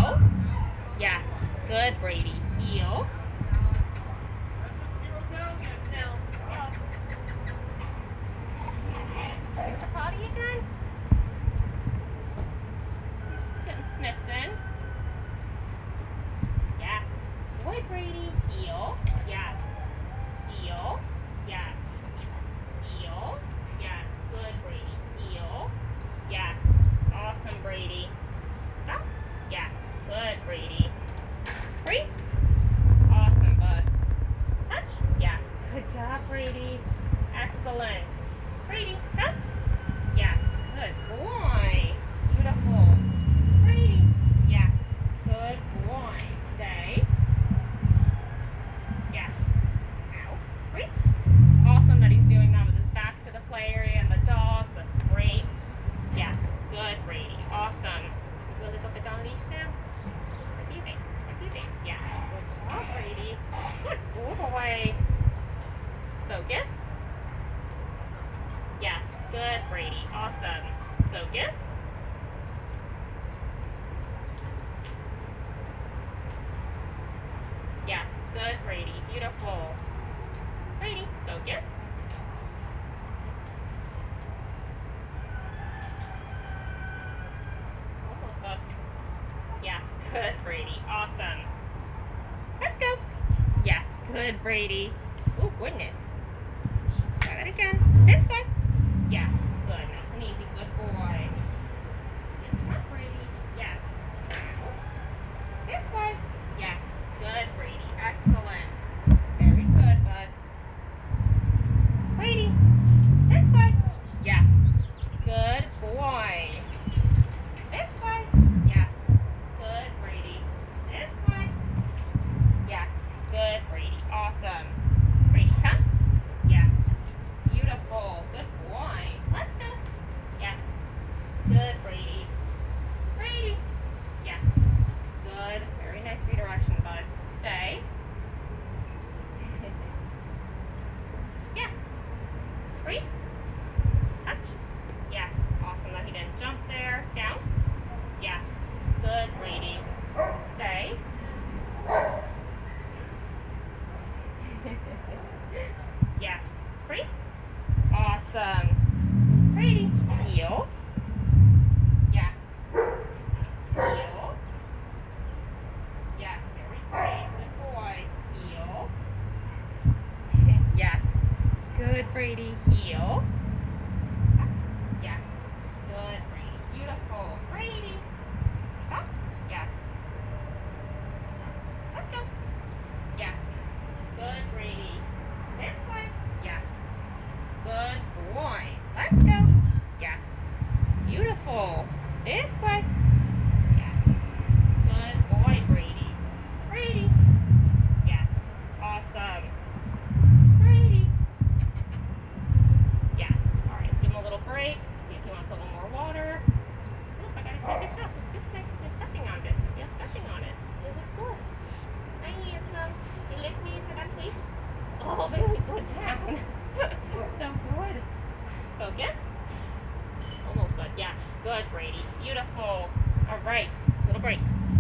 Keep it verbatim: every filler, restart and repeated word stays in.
Heel. Yes. Good, Brady. Heel. Potty again? Getting sniffs in. Yes. Good, Brady. Heel. Yes. Heel. Yes. Heel. Yes. Good, Brady. Heel. Yes. Awesome, Brady. Stop. Yes. Good, Brady. Free. Awesome, bud. Touch. Yes. Good job, Brady. Excellent. Brady, touch. Yes. Good boy. Beautiful. Brady. Yes. Good boy. Stay. Yes. Ow. Free. Awesome that he's doing that with his back to the play area and the dog. That's great. Yes. Good, Brady. Awesome. Will he go get on leash now? What do you think? What do you think? Yes. Good job, Brady. Good boy. Focus. Yes. Good, Brady. Awesome. Focus. Yes. Good, Brady. Beautiful. Brady. Focus. Almost up. Yes. Good, Brady. Awesome. Let's go. Yes. Good, Brady. Oh, goodness. Try that again. This way. Yes. Good. Nice and easy. Good boy. Good job, Brady. Yes. This way. Yes. Good, Brady. Excellent. Very good, bud. Brady. This way. Yes. Good boy. This way. Yes. Good, Brady. This way. Yes. Good, Brady. Awesome. Brady, come. Yes. Beautiful. Good boy. Let's go. Yes. Good, Brady. Brady. Yes. Good. Very nice redirection, bud. Stay. Yes. Free. Touch. Yes. Awesome that he didn't jump there. Down. Yes. Good, Brady. Stay. Yes. Free. Awesome. Brady. Heel. Yes. Heel. Yes. Very great. Good boy. Heel. Yes. Good, Brady. Heel. Yes. Good, Brady. Beautiful. Brady. Stop. Yes. Let's go. Yes. Good, Brady. This way. Yes. Good boy. Let's go. Yes. Beautiful. This way. Yes. Good boy, Brady. Brady. Yes. Awesome. Brady. Yes. All right. Give him a little break. See if he wants a little more water. Look, I gotta take this off. It's just like you're stepping on it. You're stepping on it. It looks good. Hi, handsome. You lick me into that please? Oh, very good down. So good. Focus. Almost good. Yes. Good, Brady. Beautiful. All right. Little break.